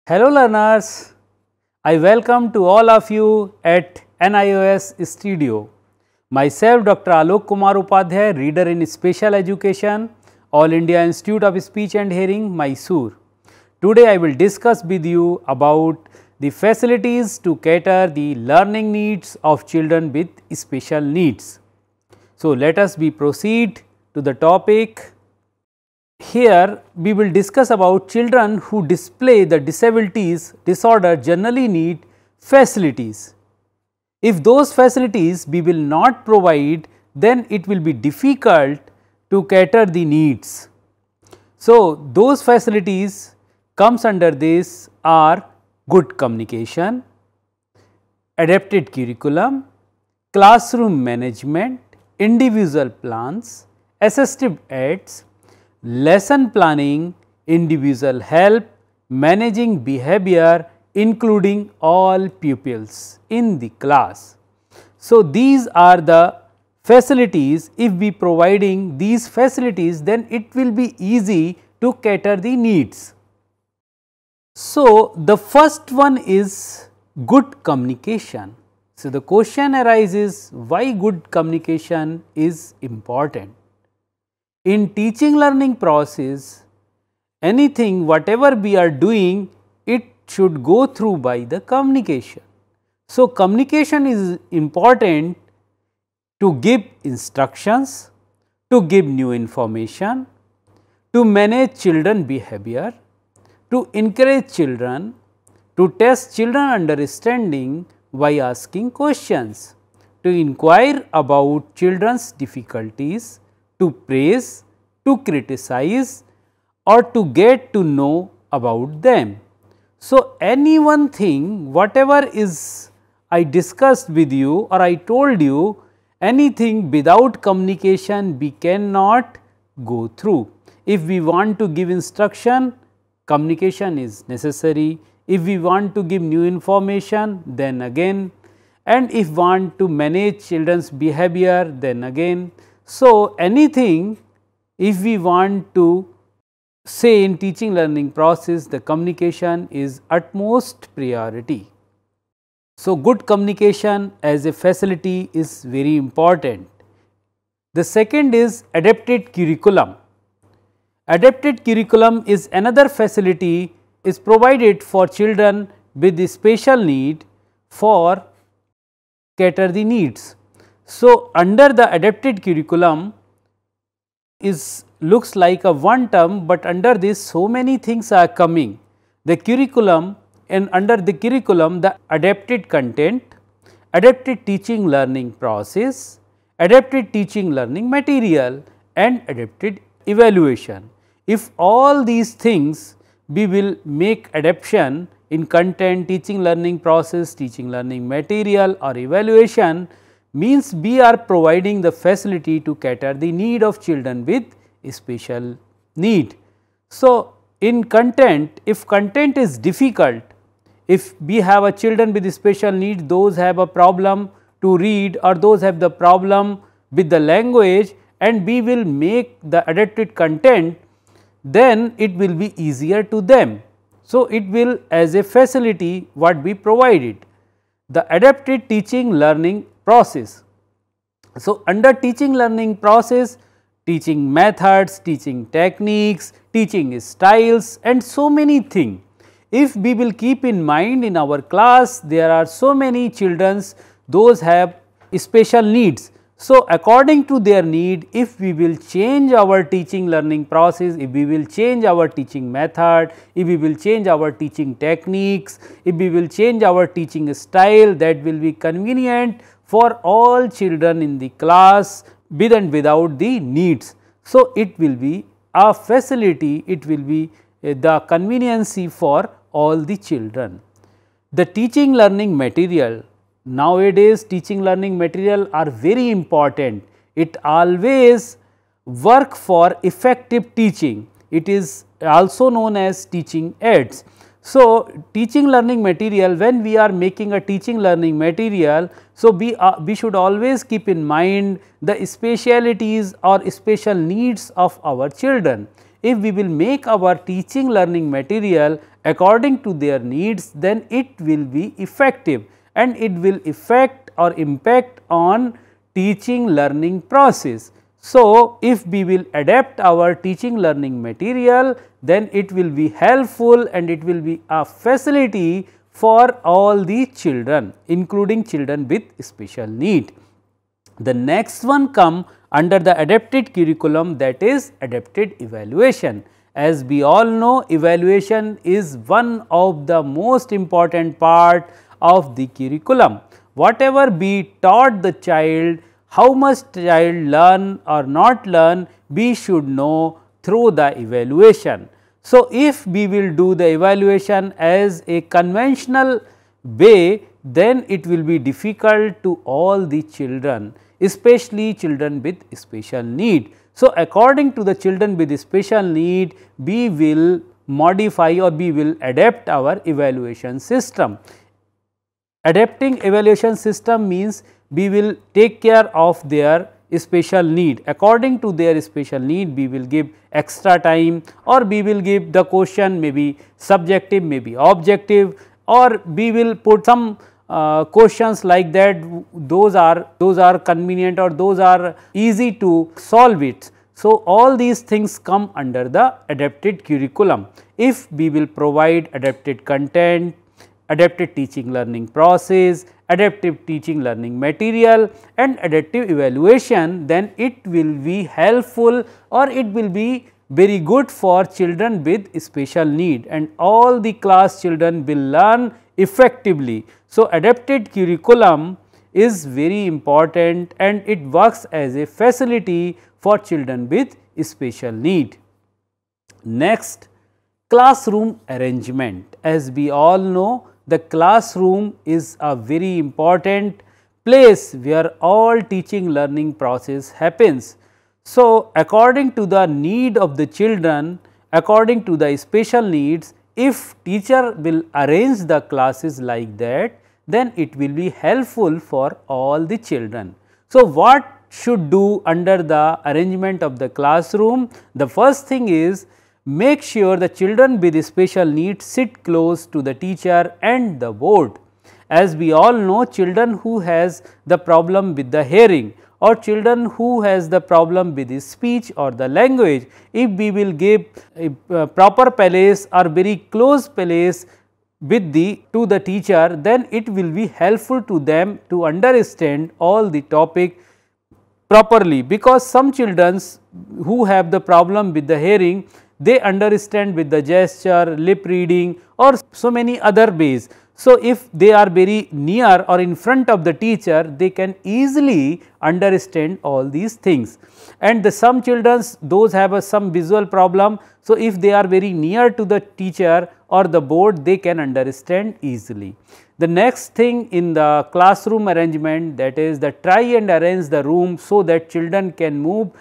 Hello learners, I welcome to all of you at NIOS Studio. Myself Dr. Alok Kumar Upadhyay, Reader in Special Education, All India Institute of Speech and Hearing, Mysore. Today I will discuss with you about the facilities to cater the learning needs of children with special needs. So let us proceed to the topic. Here we will discuss about children who display the disabilities disorder generally need facilities. If those facilities we will not provide, then it will be difficult to cater the needs. So those facilities comes under this are good communication, adapted curriculum, classroom management, individual plans, assistive aids, lesson planning, individual help, managing behavior including all pupils in the class. So, these are the facilities. If we providing these facilities, then it will be easy to cater the needs. So, the first one is good communication. So, the question arises why good communication is important. In teaching learning process, anything whatever we are doing, it should go through by the communication. So, communication is important to give instructions, to give new information, to manage children behavior, to encourage children, to test children understanding by asking questions, to inquire about children's difficulties, to praise, to criticize or to get to know about them. So, any one thing whatever is I discussed with you or I told you, anything without communication we cannot go through. If we want to give instruction, communication is necessary. If we want to give new information, then again, and if want to manage children's behavior, then again. So, anything if we want to say in teaching learning process, the communication is utmost priority. So, good communication as a facility is very important. The second is adapted curriculum. Adapted curriculum is another facility is provided for children with special need for cater the needs. So, under the adapted curriculum is looks like a one term, but under this so many things are coming. The curriculum, and under the curriculum the adapted content, adapted teaching learning process, adapted teaching learning material and adapted evaluation. If all these things we will make adaptation in content, teaching learning process, teaching learning material or evaluation, means we are providing the facility to cater the need of children with special need. So, in content, if content is difficult, if we have a children with special need, those have a problem to read or those have the problem with the language, and we will make the adapted content, then it will be easier to them. So, it will as a facility what we provided, the adapted teaching learning process. So, under teaching learning process, teaching methods, teaching techniques, teaching styles and so many things. If we will keep in mind in our class, there are so many children, those have special needs. So, according to their need, if we will change our teaching learning process, if we will change our teaching method, if we will change our teaching techniques, if we will change our teaching style, that will be convenient for all children in the class with and without the needs. So, it will be a facility, it will be the conveniency for all the children. The teaching learning material, nowadays teaching learning material are very important. It always work for effective teaching. It is also known as teaching aids. So, teaching learning material, when we are making a teaching learning material, so we should always keep in mind the specialities or special needs of our children. if we will make our teaching learning material according to their needs, then it will be effective and it will affect or impact on teaching learning process. So, if we will adapt our teaching learning material, then it will be helpful and it will be a facility for all the children, including children with special need. The next one come under the adapted curriculum, that is adapted evaluation. As we all know, evaluation is one of the most important part of the curriculum. Whatever be taught the child, how much child learn or not learn, we should know through the evaluation. So, if we will do the evaluation as a conventional way, then it will be difficult to all the children, especially children with special need. So, according to the children with special need, we will modify or we will adapt our evaluation system. Adapting evaluation system means we will take care of their special need. According to their special need, we will give extra time, or we will give the question maybe subjective, maybe objective, or we will put some questions like that. Those are convenient or those are easy to solve it. So, all these things come under the adapted curriculum. If we will provide adapted content, adapted teaching learning process, adaptive teaching learning material and adaptive evaluation, then it will be helpful or it will be very good for children with special need, and all the class children will learn effectively. So, adapted curriculum is very important and it works as a facility for children with special need. Next, classroom arrangement. As we all know, the classroom is a very important place where all teaching learning process happens. So, according to the need of the children, according to the special needs, if teacher will arrange the classes like that, then it will be helpful for all the children. So, what should do under the arrangement of the classroom? The first thing is, make sure the children with special needs sit close to the teacher and the board. As we all know, children who has the problem with the hearing or children who has the problem with the speech or the language, if we will give a proper place or very close place with to the teacher, then it will be helpful to them to understand all the topic properly, because some children who have the problem with the hearing, they understand with the gesture, lip reading or so many other ways. So, if they are very near or in front of the teacher, they can easily understand all these things. And some children, those have some visual problem. So, if they are very near to the teacher or the board, they can understand easily. The next thing in the classroom arrangement, that is the try and arrange the room so that children can move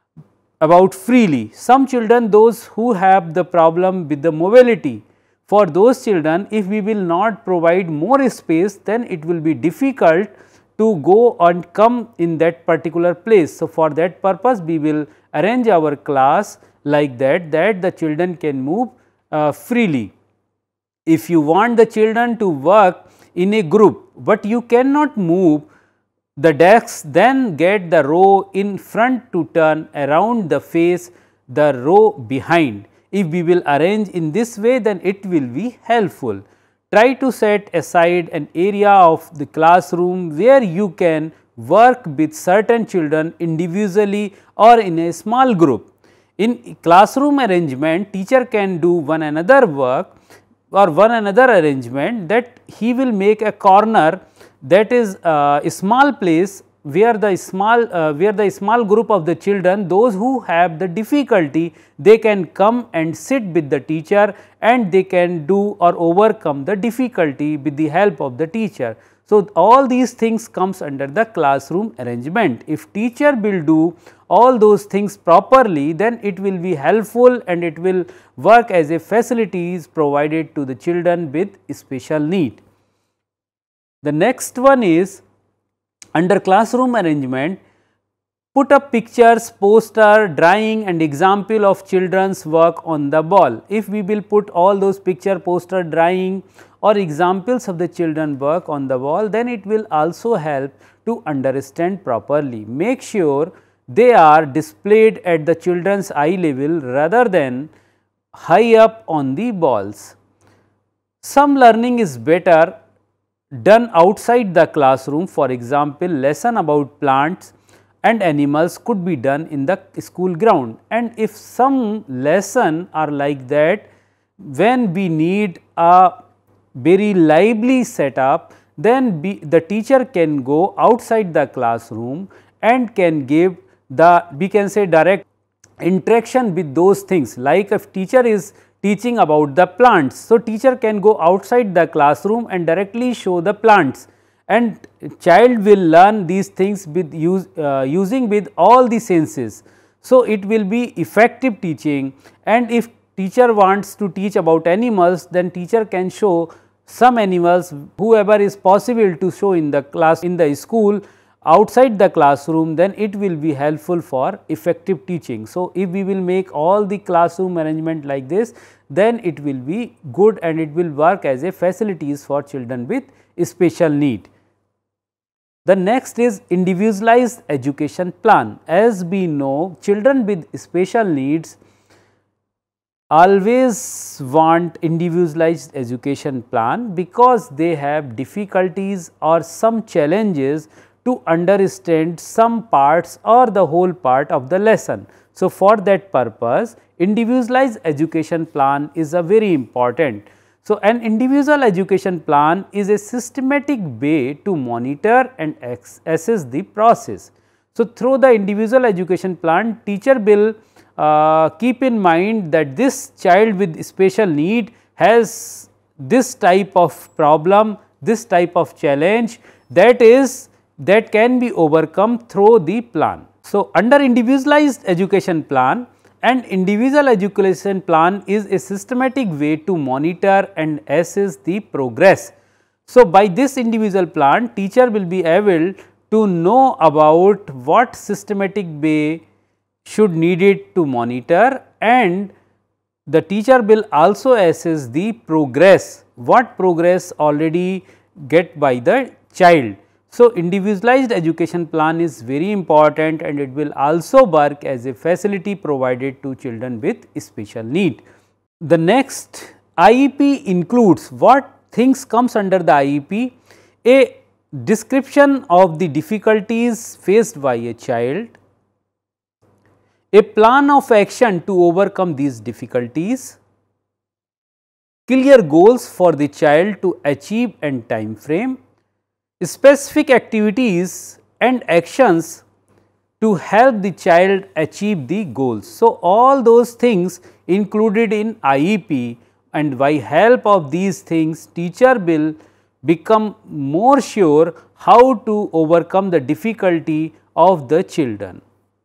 about freely. Some children, those who have the problem with the mobility, for those children, if we will not provide more space, then it will be difficult to go and come in that particular place. So, for that purpose, we will arrange our class like that the children can move freely. If you want the children to work in a group, but you cannot move the desks, then get the row in front to turn around the face the row behind. If we will arrange in this way, then it will be helpful. Try to set aside an area of the classroom where you can work with certain children individually or in a small group. In classroom arrangement, teacher can do one another work or one another arrangement, that he will make a corner, that is a small place where the small group of the children, those who have the difficulty, they can come and sit with the teacher and they can do or overcome the difficulty with the help of the teacher. So, all these things comes under the classroom arrangement. If teacher will do all those things properly, then it will be helpful and it will work as a facilities provided to the children with special need. The next one is, under classroom arrangement, Put up pictures, poster, drawing and example of children's work on the wall. If we will put all those picture, poster, drawing or examples of the children work on the wall, then it will also help to understand properly. Make sure they are displayed at the children's eye level rather than high up on the walls. Some learning is better done outside the classroom. For example, lesson about plants and animals could be done in the school ground, and if some lesson are like that, when we need a very lively setup, then the teacher can go outside the classroom and can give the, we can say, direct interaction with those things. Like if teacher is teaching about the plants, so teacher can go outside the classroom and directly show the plants, and child will learn these things with using with all the senses. So, it will be effective teaching, and if teacher wants to teach about animals, then teacher can show some animals, whoever is possible to show in the class, in the school, outside the classroom, then it will be helpful for effective teaching. So, if we will make all the classroom arrangement like this, then it will be good and it will work as a facilities for children with special need. The next is individualized education plan. As we know, children with special needs always want individualized education plan because they have difficulties or some challenges to understand some parts or the whole part of the lesson. So, for that purpose, individualized education plan is a very important. So, an individual education plan is a systematic way to monitor and assess the process. So, through the individual education plan, teacher will keep in mind that this child with special need has this type of problem, this type of challenge that can be overcome through the plan. So, under individualized education plan, an individual education plan is a systematic way to monitor and assess the progress. So, by this individual plan, teacher will be able to know about what systematic way should needed to monitor, and the teacher will also assess the progress, what progress already get by the child. So, individualized education plan is very important and it will also work as a facility provided to children with special need. The next IEP includes what things comes under the IEP: a description of the difficulties faced by a child, a plan of action to overcome these difficulties, clear goals for the child to achieve and time frame, specific activities and actions to help the child achieve the goals. So, all those things included in IEP, and by help of these things teacher will become more sure how to overcome the difficulty of the children.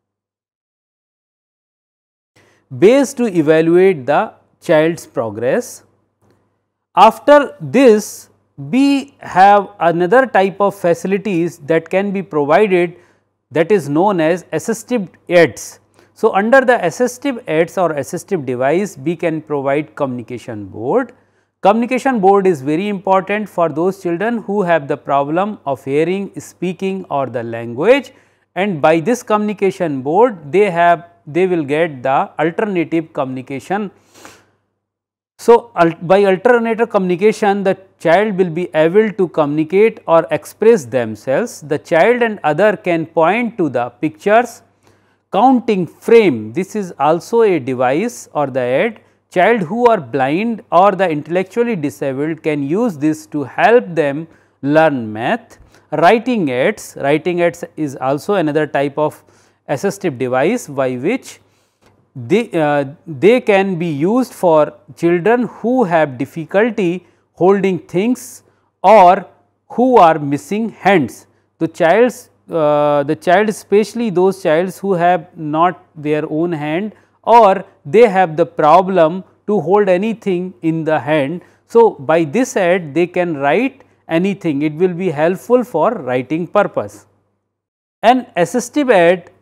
Ways to evaluate the child's progress. After this, we have another type of facilities that can be provided, that is known as assistive aids. So, under the assistive aids or assistive device, we can provide communication board. Communication board is very important for those children who have the problem of hearing, speaking or the language, and by this communication board they will get the alternative communication. So, by alternative communication, the child will be able to communicate or express themselves. The child and other can point to the pictures. Counting frame, this is also a device or the aid. Child who are blind or the intellectually disabled can use this to help them learn math. Writing aids is also another type of assistive device by which they can be used for children who have difficulty holding things or who are missing hands. The child, especially those childs who have not their own hand or they have the problem to hold anything in the hand. So, by this aid they can write anything, it will be helpful for writing purpose. An assistive aid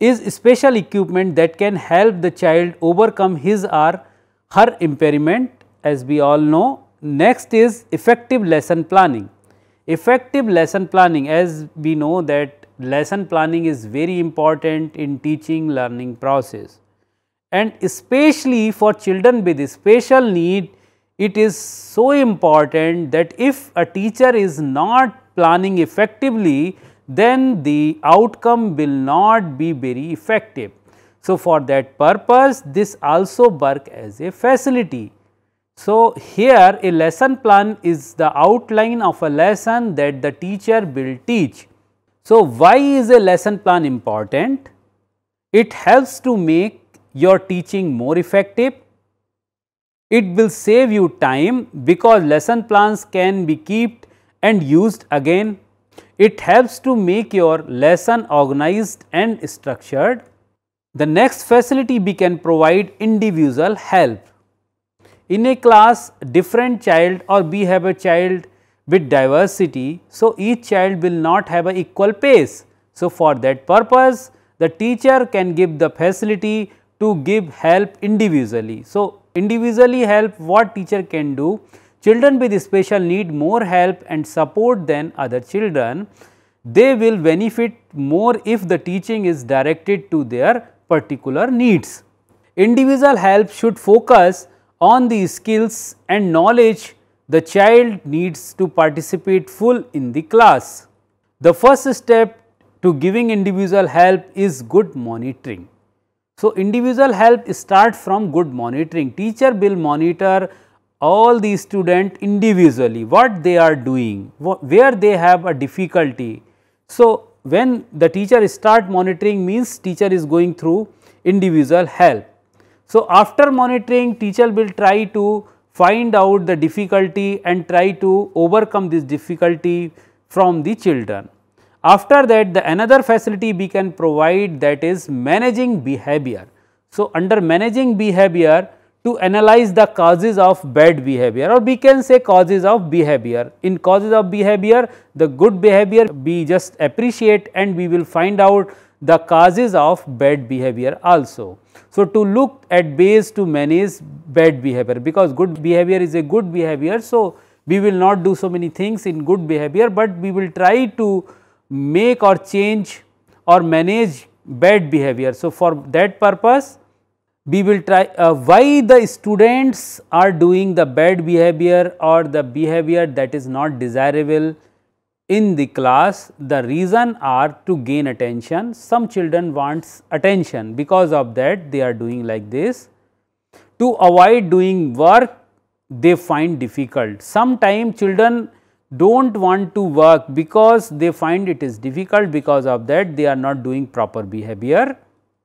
is special equipment that can help the child overcome his or her impairment, as we all know. Next is effective lesson planning. Effective lesson planning, as we know that lesson planning is very important in teaching learning process, and especially for children with special need, it is so important that if a teacher is not planning effectively, then the outcome will not be very effective. So, for that purpose this also work as a facility. So, here a lesson plan is the outline of a lesson that the teacher will teach. So, why is a lesson plan important? It helps to make your teaching more effective. It will save you time because lesson plans can be kept and used again. It helps to make your lesson organized and structured. The next facility, we can provide individual help. In a class, different child or we have a child with diversity, so each child will not have an equal pace. So, for that purpose the teacher can give the facility to give help individually. So, individually help, what teacher can do? Children with special need more help and support than other children. They will benefit more if the teaching is directed to their particular needs. Individual help should focus on the skills and knowledge the child needs to participate full in the class. The first step to giving individual help is good monitoring. So, individual help start from good monitoring. Teacher will monitor all the student individually, what they are doing, where they have a difficulty. So, when the teacher start monitoring means teacher is going through individual help. So, after monitoring, teacher will try to find out the difficulty and try to overcome this difficulty from the children. After that, the another facility we can provide, that is managing behavior. So, under managing behavior, to analyze the causes of bad behavior, or we can say causes of behavior. In causes of behavior, the good behavior we just appreciate and we will find out the causes of bad behavior also. So, to look at ways to manage bad behavior, because good behavior is a good behavior. So, we will not do so many things in good behavior, but we will try to make or change or manage bad behavior. So, for that purpose we will try why the students are doing the bad behavior or the behavior that is not desirable in the class. The reason are to gain attention. Some children wants attention, because of that they are doing like this. To avoid doing work they find difficult. Sometimes children don't want to work because they find it is difficult, because of that they are not doing proper behavior.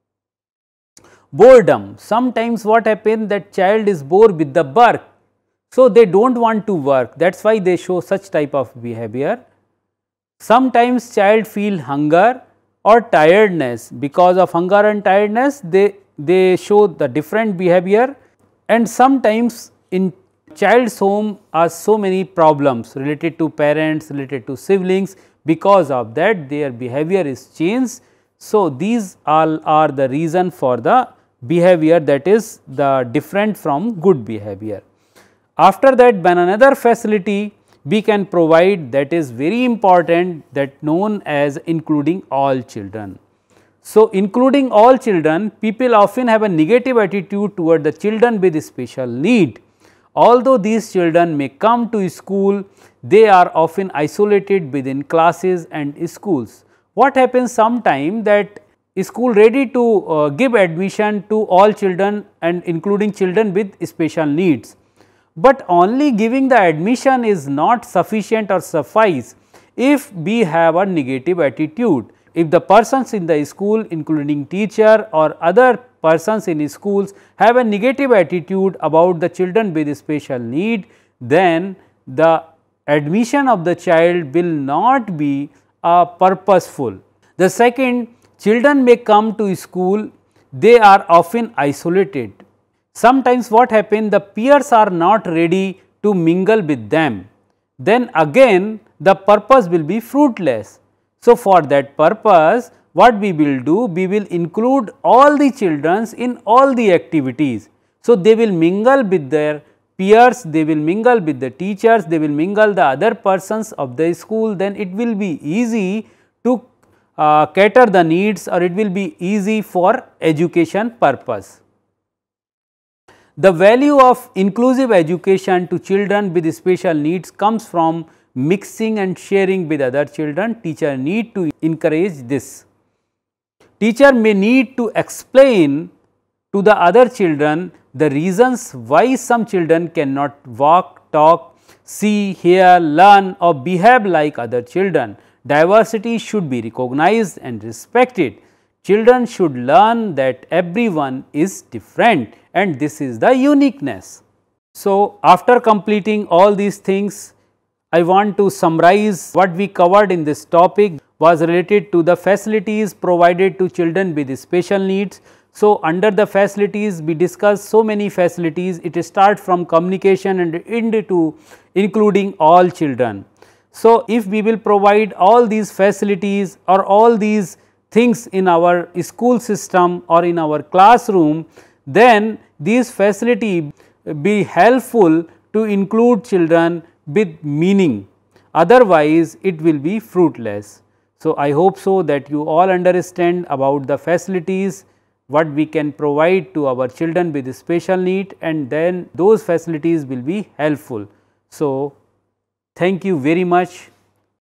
Boredom, sometimes what happens, that child is bored with the work, so they do not want to work, that is why they show such type of behavior. Sometimes child feel hunger or tiredness, because of hunger and tiredness they show the different behavior. And sometimes in child's home are so many problems related to parents, related to siblings, because of that their behavior is changed. So, these all are the reason for the behavior that is the different from good behavior. After that, when another facility we can provide, that is very important, that known as including all children. So, including all children, people often have a negative attitude toward the children with special need. Although these children may come to school, they are often isolated within classes and schools. What happens sometime, that school ready to give admission to all children and including children with special needs, but only giving the admission is not sufficient or suffice if we have a negative attitude. If the persons in the school, including teacher or other persons in schools, have a negative attitude about the children with special need, then the admission of the child will not be purposeful. The second, children may come to school, they are often isolated. Sometimes what happens, the peers are not ready to mingle with them, then again the purpose will be fruitless. So, for that purpose what we will do, we will include all the children in all the activities. So, they will mingle with their peers, they will mingle with the teachers, they will mingle the other persons of the school, then it will be easy to cater the needs, or it will be easy for education purpose. The value of inclusive education to children with special needs comes from mixing and sharing with other children. Teacher need to encourage this. Teacher may need to explain to the other children the reasons why some children cannot walk, talk, see, hear, learn or behave like other children. Diversity should be recognized and respected. Children should learn that everyone is different and this is the uniqueness. So, after completing all these things, I want to summarize what we covered in this topic was related to the facilities provided to children with special needs. So, under the facilities we discussed so many facilities, it starts from communication and into including all children. So, if we will provide all these facilities or all these things in our school system or in our classroom, then these facilities be helpful to include children with meaning, otherwise it will be fruitless. So, I hope so that you all understand about the facilities, what we can provide to our children with special need, and then those facilities will be helpful. So, thank you very much.